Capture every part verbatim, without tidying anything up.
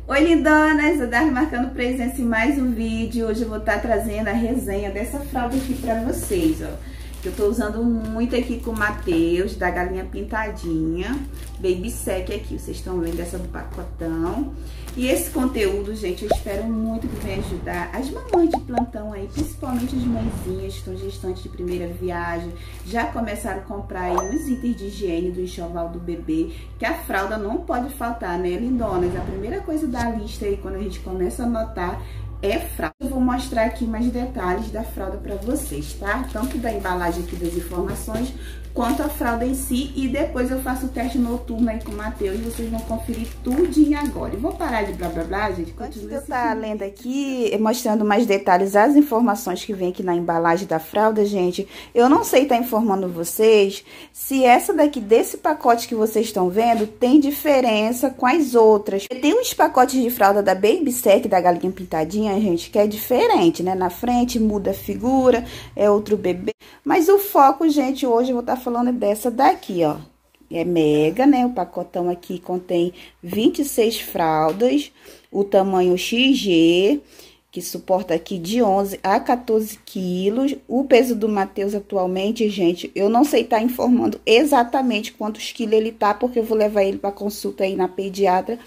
Oi, lindonas! Eu Darla marcando presença em mais um vídeo. Hoje eu vou estar trazendo a resenha dessa fralda aqui pra vocês, ó. Que eu tô usando muito aqui com o Matheus, da Galinha Pintadinha. Baby Sec aqui, vocês estão vendo essa do pacotão. E esse conteúdo, gente, eu espero muito que venha ajudar as mamães de plantão aí, principalmente as mãezinhas que estão gestantes de primeira viagem. Já começaram a comprar aí os itens de higiene do enxoval do bebê, que a fralda não pode faltar, né, lindonas? A primeira coisa da lista aí, quando a gente começa a notar, é fralda. Eu vou mostrar aqui mais detalhes da fralda para vocês, tá? Tanto da embalagem aqui das informações, quanto a fralda em si. E depois eu faço o teste noturno aí com o Matheus e vocês vão conferir tudinho agora. E vou parar de blá blá blá, gente. Antes de eu estar lendo aqui, mostrando mais detalhes, as informações que vem aqui na embalagem da fralda, gente, eu não sei estar informando vocês se essa daqui, desse pacote que vocês estão vendo, tem diferença com as outras. Tem uns pacotes de fralda da Baby Sec, da Galinha Pintadinha, gente, que é diferente, né? Na frente muda a figura, é outro bebê. Mas o foco, gente, hoje eu vou estar falando dessa daqui, ó. É mega, né? O pacotão aqui contém vinte e seis fraldas, o tamanho X G, que suporta aqui de onze a quatorze quilos. O peso do Matheus atualmente, gente, eu não sei estar informando exatamente quantos quilos ele tá, porque eu vou levar ele para consulta aí na pediatra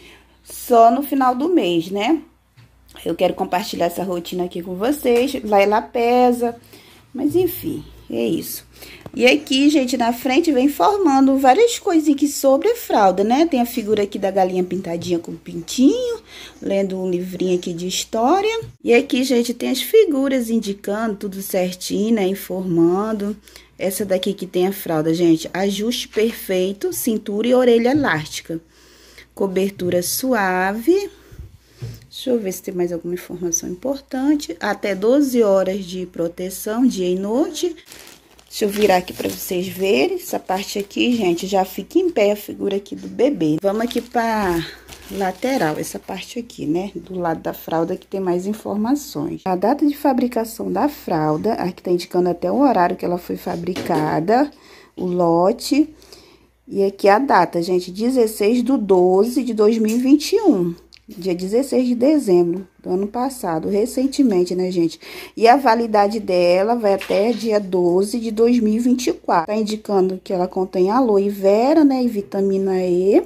só no final do mês, né? Eu quero compartilhar essa rotina aqui com vocês. Lá ela pesa, mas enfim, é isso. E aqui, gente, na frente vem formando várias coisinhas aqui sobre a fralda, né? Tem a figura aqui da galinha pintadinha com pintinho, lendo um livrinho aqui de história. E aqui, gente, tem as figuras indicando tudo certinho, né? Informando. Essa daqui que tem a fralda, gente, ajuste perfeito, cintura e orelha elástica. Cobertura suave. Deixa eu ver se tem mais alguma informação importante. Até doze horas de proteção, dia e noite. Deixa eu virar aqui para vocês verem. Essa parte aqui, gente, já fica em pé a figura aqui do bebê. Vamos aqui para lateral, essa parte aqui, né? Do lado da fralda que tem mais informações. A data de fabricação da fralda, aqui tá indicando até o horário que ela foi fabricada, o lote. E aqui a data, gente, dezesseis de doze de dois mil e vinte e um. Dia dezesseis de dezembro do ano passado, recentemente, né, gente? E a validade dela vai até dia doze de dois mil e vinte e quatro. Tá indicando que ela contém aloe vera, né, e vitamina E,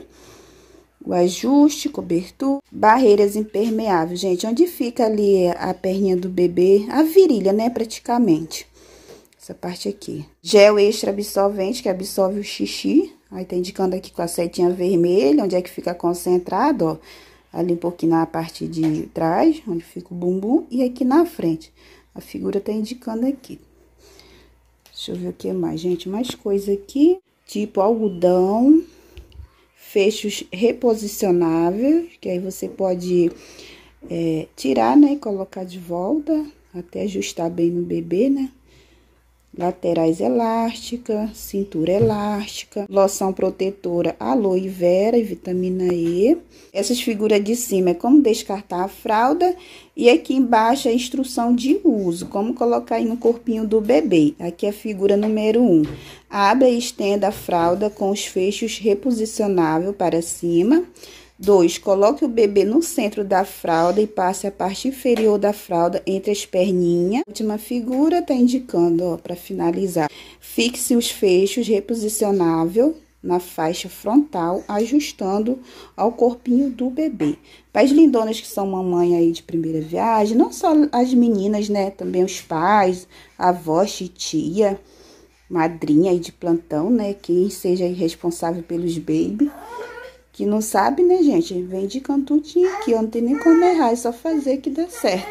o ajuste, cobertura, barreiras impermeáveis, gente. Onde fica ali a perninha do bebê, a virilha, né, praticamente. Essa parte aqui. Gel extra absorvente, que absorve o xixi. Aí tá indicando aqui com a setinha vermelha, onde é que fica concentrado, ó. Ali um pouquinho na parte de trás, onde fica o bumbum, e aqui na frente. A figura tá indicando aqui. Deixa eu ver o que mais, gente. Mais coisa aqui, tipo algodão, fechos reposicionáveis, que aí você pode é, tirar, né, e colocar de volta, até ajustar bem no bebê, né? Laterais elástica, cintura elástica, loção protetora aloe vera e vitamina E. Essas figuras de cima é como descartar a fralda e aqui embaixo a instrução de uso, como colocar aí no corpinho do bebê. Aqui é a figura número um. Abra e estenda a fralda com os fechos reposicionável para cima. dois. Coloque o bebê no centro da fralda e passe a parte inferior da fralda entre as perninhas. A última figura tá indicando, ó, para finalizar. Fixe os fechos reposicionável na faixa frontal, ajustando ao corpinho do bebê. Para as lindonas que são mamãe aí de primeira viagem, não só as meninas, né, também os pais, avós, tia, madrinha aí de plantão, né, quem seja aí responsável pelos baby. Que não sabe, né, gente? Vem de cantutinho aqui, ó. Não tem nem como errar, é só fazer que dá certo.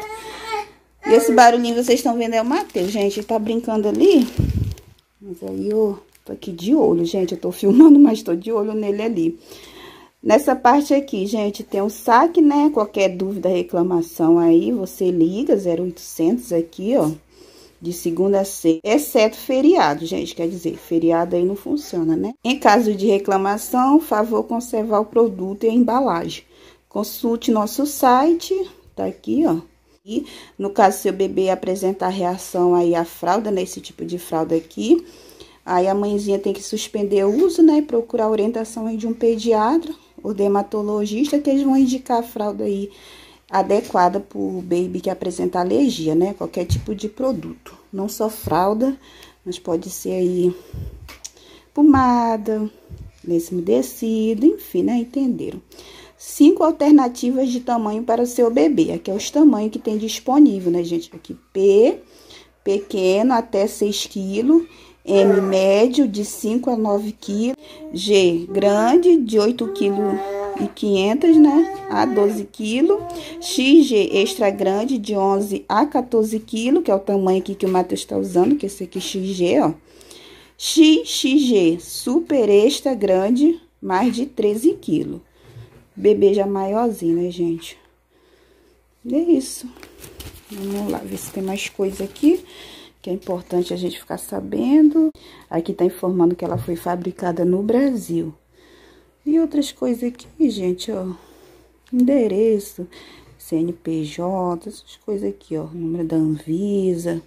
E esse barulhinho que vocês estão vendo é o Matheus, gente. Ele tá brincando ali. Mas aí eu tô aqui de olho, gente. Eu tô filmando, mas tô de olho nele ali. Nessa parte aqui, gente, tem o saque, né? Qualquer dúvida, reclamação aí, você liga zero oitocentos aqui, ó. De segunda a sexta, exceto feriado, gente, quer dizer, feriado aí não funciona, né? Em caso de reclamação, favor conservar o produto e a embalagem. Consulte nosso site, tá aqui, ó. E no caso, seu bebê apresentar reação aí à fralda, nesse tipo de fralda aqui, aí a mãezinha tem que suspender o uso, né? E procurar a orientação aí de um pediatra o dermatologista, que eles vão indicar a fralda aí adequada pro baby que apresenta alergia, né? Qualquer tipo de produto. Não só fralda, mas pode ser aí pomada, lenço umedecido, enfim, né? Entenderam? Cinco alternativas de tamanho para o seu bebê. Aqui é os tamanhos que tem disponível, né, gente? Aqui P, pequeno, até seis quilos. M, médio, de cinco a nove quilos. G, grande, de oito quilos e quinhentos, né? A doze quilos. X G, extra grande, de onze a quatorze quilos, que é o tamanho aqui que o Matheus está usando, que esse aqui é X G, ó. X X G, super extra grande, mais de treze quilos. Bebê já maiorzinho, né, gente? E é isso. Vamos lá, ver se tem mais coisa aqui, que é importante a gente ficar sabendo. Aqui tá informando que ela foi fabricada no Brasil. E outras coisas aqui, gente, ó. Endereço, C N P J, essas coisas aqui, ó. Número da Anvisa.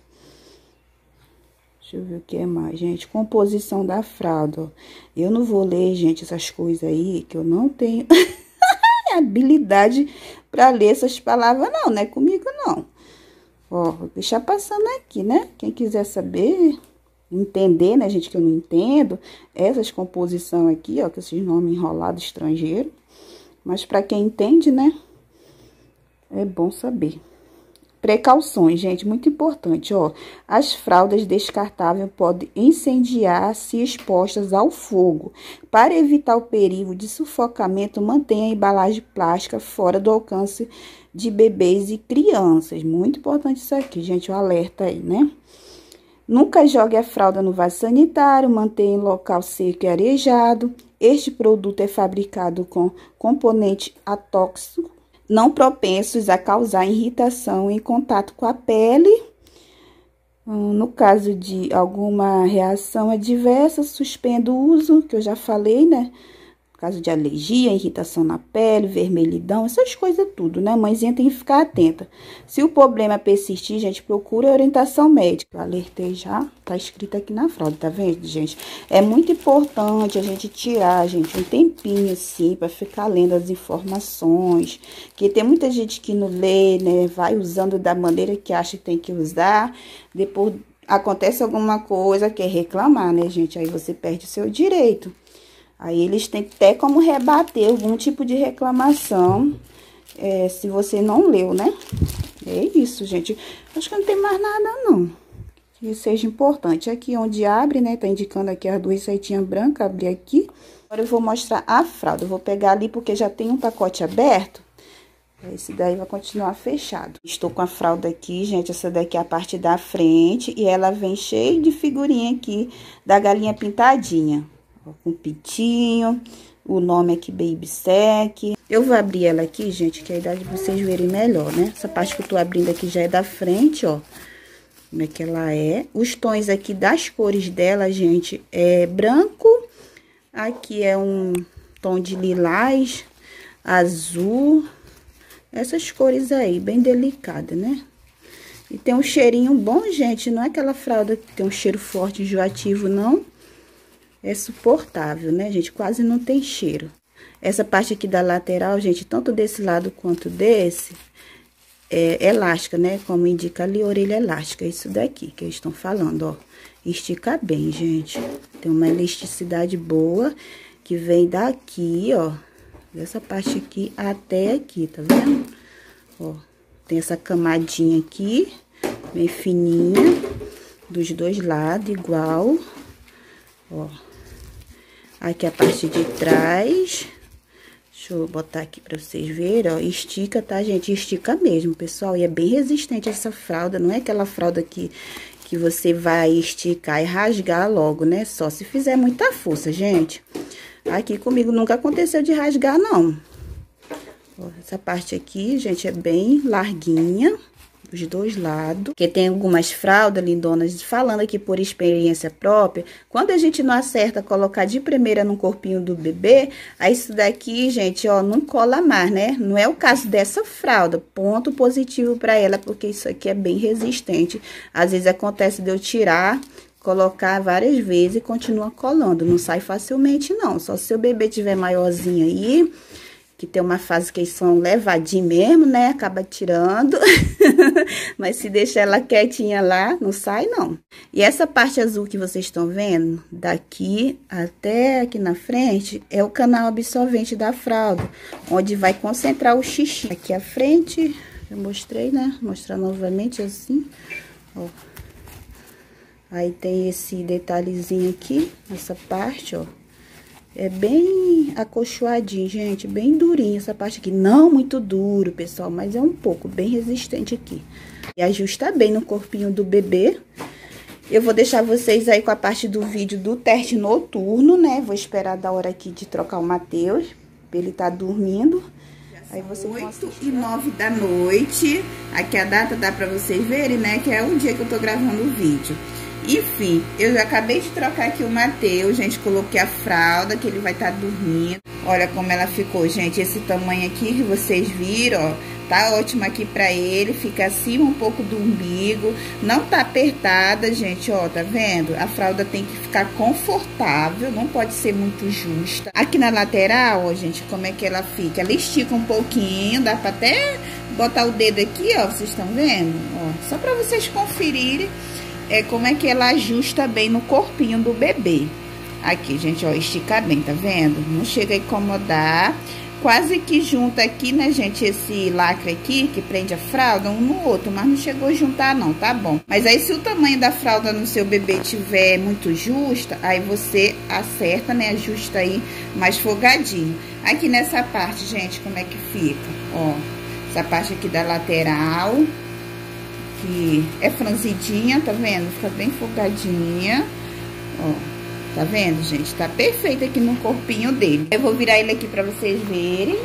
Deixa eu ver o que é mais, gente. Composição da fralda, ó. Eu não vou ler, gente, essas coisas aí, que eu não tenho habilidade para ler essas palavras, não, não é comigo, não. Ó, vou deixar passando aqui, né? Quem quiser saber, entender, né, gente, que eu não entendo, essas composições aqui, ó, com esses nomes enrolados estrangeiros. Mas para quem entende, né, é bom saber. Precauções, gente, muito importante, ó. As fraldas descartáveis podem incendiar se expostas ao fogo. Para evitar o perigo de sufocamento, mantenha a embalagem plástica fora do alcance de bebês e crianças. Muito importante isso aqui, gente, o alerta aí, né? Nunca jogue a fralda no vaso sanitário, mantenha em local seco e arejado. Este produto é fabricado com componente atóxico, não propensos a causar irritação em contato com a pele. No caso de alguma reação adversa, suspenda o uso, que eu já falei, né? No caso de alergia, irritação na pele, vermelhidão, essas coisas tudo, né? Mãezinha tem que ficar atenta. Se o problema persistir, gente, procura orientação médica. Eu alertei já, tá escrito aqui na fralda, tá vendo, gente? É muito importante a gente tirar, gente, um tempinho assim, pra ficar lendo as informações. Que tem muita gente que não lê, né? Vai usando da maneira que acha que tem que usar. Depois acontece alguma coisa, quer reclamar, né, gente? Aí você perde o seu direito. Aí eles têm até como rebater algum tipo de reclamação, é, se você não leu, né? É isso, gente. Acho que não tem mais nada, não, que seja importante. Aqui onde abre, né? Tá indicando aqui as duas receitinhas brancas, abri aqui. Agora eu vou mostrar a fralda. Eu vou pegar ali porque já tem um pacote aberto. Esse daí vai continuar fechado. Estou com a fralda aqui, gente. Essa daqui é a parte da frente. E ela vem cheia de figurinha aqui da galinha pintadinha. Com pintinho, o nome aqui Baby Sec. Eu vou abrir ela aqui, gente, que aí dá de vocês verem melhor, né? Essa parte que eu tô abrindo aqui já é da frente, ó. Como é que ela é. Os tons aqui das cores dela, gente, é branco. Aqui é um tom de lilás, azul. Essas cores aí, bem delicada, né? E tem um cheirinho bom, gente. Não é aquela fralda que tem um cheiro forte, enjoativo, não. É suportável, né, gente? Quase não tem cheiro. Essa parte aqui da lateral, gente, tanto desse lado quanto desse, é elástica, né? Como indica ali, orelha elástica. Isso daqui que eles estão falando, ó. Estica bem, gente. Tem uma elasticidade boa que vem daqui, ó. Dessa parte aqui até aqui, tá vendo? Ó, tem essa camadinha aqui, bem fininha, dos dois lados, igual. Ó. Aqui a parte de trás. Deixa eu botar aqui pra vocês verem, ó. Estica, tá, gente? Estica mesmo, pessoal. E é bem resistente essa fralda. Não é aquela fralda que, que você vai esticar e rasgar logo, né? Só se fizer muita força, gente. Aqui comigo nunca aconteceu de rasgar, não. Ó, essa parte aqui, gente, é bem larguinha. Os dois lados, porque tem algumas fraldas, lindonas, falando aqui por experiência própria, quando a gente não acerta colocar de primeira no corpinho do bebê, aí isso daqui, gente, ó, não cola mais, né? Não é o caso dessa fralda, ponto positivo pra ela, porque isso aqui é bem resistente. Às vezes acontece de eu tirar, colocar várias vezes e continua colando. Não sai facilmente, não. Só se seu bebê tiver maiorzinho aí, que tem uma fase que eles são levadinhos mesmo, né? Acaba tirando. Mas se deixar ela quietinha lá, não sai, não. E essa parte azul que vocês estão vendo, daqui até aqui na frente, é o canal absorvente da fralda, onde vai concentrar o xixi. Aqui à frente, eu mostrei, né? Vou mostrar novamente assim, ó. Aí tem esse detalhezinho aqui, nessa parte, ó. É bem acolchoadinho, gente, bem durinho essa parte aqui. Não muito duro, pessoal, mas é um pouco, bem resistente aqui. E ajusta bem no corpinho do bebê. Eu vou deixar vocês aí com a parte do vídeo do teste noturno, né? Vou esperar da hora aqui de trocar o Matheus, pra ele tá dormindo. Aí vocês vão assistir. oito e nove da noite. Aqui a data dá pra vocês verem, né? Que é o dia que eu tô gravando o vídeo. Enfim, eu já acabei de trocar aqui o Matheus, gente, coloquei a fralda, que ele vai estar dormindo. Olha como ela ficou, gente, esse tamanho aqui que vocês viram, ó, tá ótimo aqui pra ele, fica acima um pouco do umbigo, não tá apertada, gente, ó, tá vendo? A fralda tem que ficar confortável, não pode ser muito justa. Aqui na lateral, ó, gente, como é que ela fica? Ela estica um pouquinho, dá pra até botar o dedo aqui, ó, vocês estão vendo? Ó, só pra vocês conferirem. É como é que ela ajusta bem no corpinho do bebê. Aqui, gente, ó, estica bem, tá vendo? Não chega a incomodar. Quase que junta aqui, né, gente, esse lacre aqui, que prende a fralda um no outro, mas não chegou a juntar não, tá bom. Mas aí, se o tamanho da fralda no seu bebê tiver muito justa, aí você acerta, né, ajusta aí mais folgadinho. Aqui nessa parte, gente, como é que fica? Ó, essa parte aqui da lateral, que é franzidinha, tá vendo? Fica bem folgadinha, ó, tá vendo, gente? Tá perfeito aqui no corpinho dele. Eu vou virar ele aqui pra vocês verem.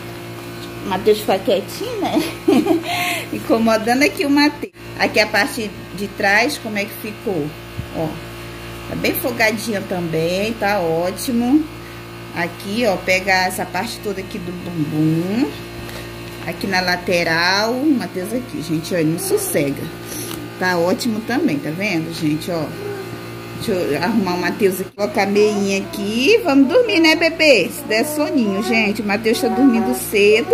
O Matheus fica quietinho, né? Incomodando aqui o Matheus. Aqui a parte de trás, como é que ficou? Ó, tá bem folgadinha também, tá ótimo. Aqui, ó, pega essa parte toda aqui do bumbum. Aqui na lateral, o Matheus aqui, gente, ó, ele não sossega. Tá ótimo também, tá vendo, gente, ó. Deixa eu arrumar o Matheus aqui, colocar a meinha aqui. Vamos dormir, né, bebê? Se der soninho, gente. O Matheus tá dormindo cedo.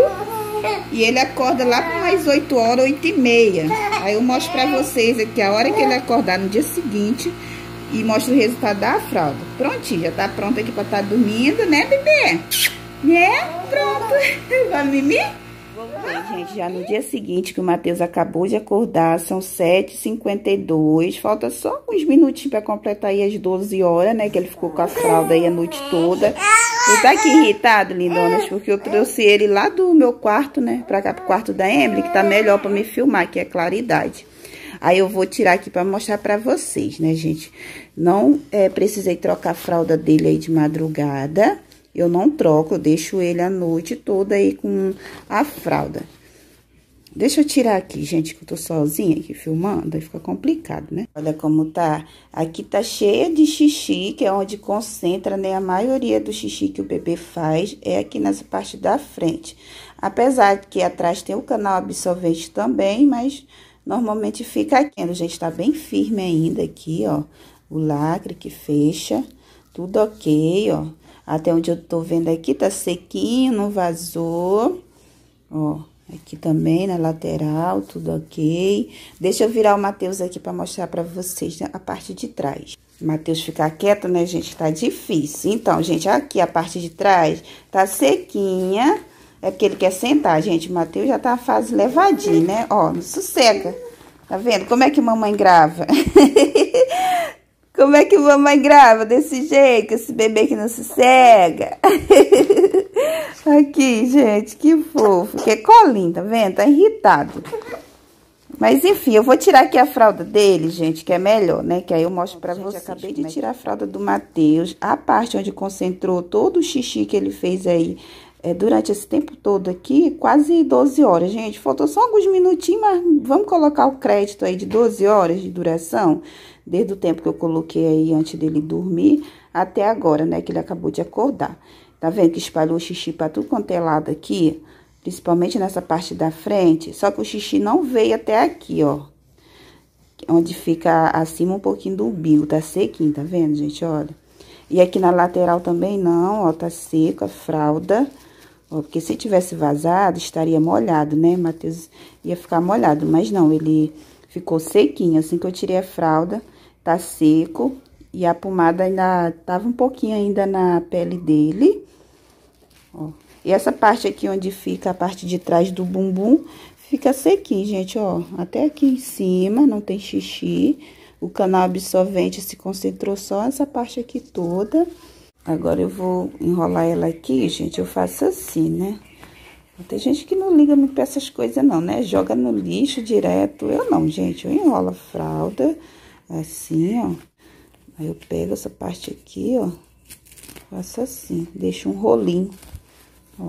E ele acorda lá por mais oito horas, oito e meia. Aí eu mostro pra vocês aqui a hora que ele acordar no dia seguinte. E mostro o resultado da fralda. Prontinho, já tá pronto aqui pra estar tá dormindo, né, bebê? Né? Pronto. Vai mimir? Bem, gente, já no dia seguinte que o Matheus acabou de acordar, são sete e cinquenta e dois, falta só uns minutinhos pra completar aí as doze horas, né, que ele ficou com a fralda aí a noite toda. Ele tá aqui irritado, lindonas, porque eu trouxe ele lá do meu quarto, né, pra cá pro quarto da Emily, que tá melhor pra me filmar, que é claridade. Aí eu vou tirar aqui pra mostrar pra vocês, né, gente. Não é, precisei trocar a fralda dele aí de madrugada. Eu não troco, eu deixo ele a noite toda aí com a fralda. Deixa eu tirar aqui, gente, que eu tô sozinha aqui filmando, aí fica complicado, né? Olha como tá. Aqui tá cheia de xixi, que é onde concentra, né? A maioria do xixi que o bebê faz é aqui nessa parte da frente. Apesar de que atrás tem o canal absorvente também, mas normalmente fica aqui. A gente tá bem firme ainda aqui, ó. O lacre que fecha, tudo ok, ó. Até onde eu tô vendo aqui, tá sequinho, não vazou. Ó, aqui também na lateral, tudo ok. Deixa eu virar o Matheus aqui pra mostrar pra vocês, né, a parte de trás. O Matheus ficar quieto, né, gente, tá difícil. Então, gente, aqui a parte de trás tá sequinha. É porque ele quer sentar, gente. O Matheus já tá na fase levadinha, né? Ó, não sossega. Tá vendo? Como é que mamãe grava? Como é que mamãe grava desse jeito, esse bebê que não sossega? Aqui, gente, que fofo. Que colinho, tá vendo? Tá irritado. Mas, enfim, eu vou tirar aqui a fralda dele, gente, que é melhor, né? Que aí eu mostro pra vocês. Acabei de tirar a fralda do Matheus. A parte onde concentrou todo o xixi que ele fez aí é, durante esse tempo todo aqui, quase doze horas, gente. Faltou só alguns minutinhos, mas vamos colocar o crédito aí de doze horas de duração. Desde o tempo que eu coloquei aí antes dele dormir até agora, né? Que ele acabou de acordar. Tá vendo que espalhou o xixi pra tudo quanto é lado aqui? Principalmente nessa parte da frente. Só que o xixi não veio até aqui, ó. onde fica acima um pouquinho do umbigo, tá sequinho, tá vendo, gente? Olha. E aqui na lateral também não, ó, tá seco a fralda. Ó, porque se tivesse vazado, estaria molhado, né? Matheus ia ficar molhado, mas não, ele ficou sequinho. Assim que eu tirei a fralda, tá seco. E a pomada ainda tava um pouquinho ainda na pele dele. Ó. E essa parte aqui onde fica a parte de trás do bumbum, fica sequinho, gente, ó. Até aqui em cima, não tem xixi. O canal absorvente se concentrou só nessa parte aqui toda. Agora eu vou enrolar ela aqui, gente, eu faço assim, né? Tem gente que não liga muito pra essas coisas não, né? Joga no lixo direto. Eu não, gente, eu enrolo a fralda, assim, ó. Aí eu pego essa parte aqui, ó, faço assim, deixo um rolinho, ó.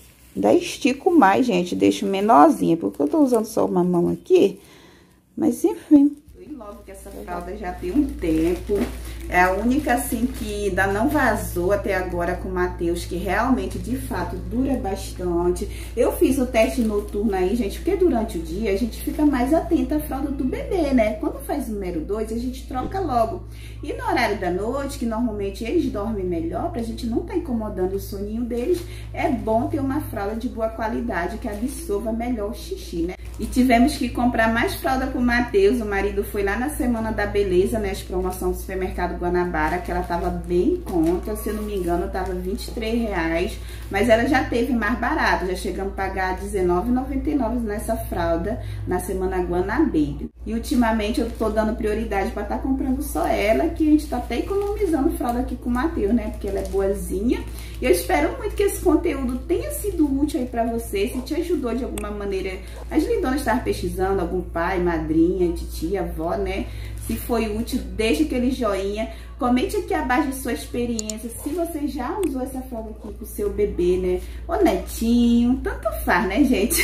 Daí estico mais, gente, deixo menorzinha, porque eu tô usando só uma mão aqui, mas enfim. Logo que essa fralda já tem um tempo, é a única assim que ainda não vazou até agora com o Matheus, que realmente, de fato, dura bastante. Eu fiz o teste noturno aí, gente, porque durante o dia a gente fica mais atenta à fralda do bebê, né? Quando faz o número dois, a gente troca logo. E no horário da noite, que normalmente eles dormem melhor, pra gente não tá incomodando o soninho deles, é bom ter uma fralda de boa qualidade, que absorva melhor o xixi, né? E tivemos que comprar mais fralda pro Matheus. O marido foi lá na Semana da Beleza, né? As promoções do supermercado Guanabara, que ela tava bem em conta. Se eu não me engano, tava vinte e três reais. Mas ela já teve mais barato. Já chegamos a pagar dezenove reais e noventa e nove centavos nessa fralda na Semana Guanababy. E ultimamente eu tô dando prioridade pra estar comprando só ela, que a gente tá até economizando fralda aqui com o Matheus, né? Porque ela é boazinha. E eu espero muito que esse conteúdo tenha sido útil aí pra você, se te ajudou de alguma maneira. As lindonas estavam pesquisando, algum pai, madrinha, titia, avó, né? Se foi útil, deixa aquele joinha. Comente aqui abaixo a sua experiência, se você já usou essa fralda aqui com o seu bebê, né? Ou netinho, tanto faz, né, gente?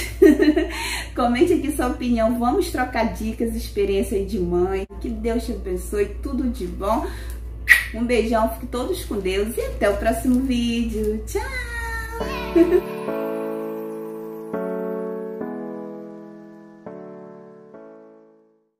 Comente aqui sua opinião, vamos trocar dicas, experiência aí de mãe. Que Deus te abençoe, tudo de bom. Um beijão, fiquem todos com Deus e até o próximo vídeo. Tchau!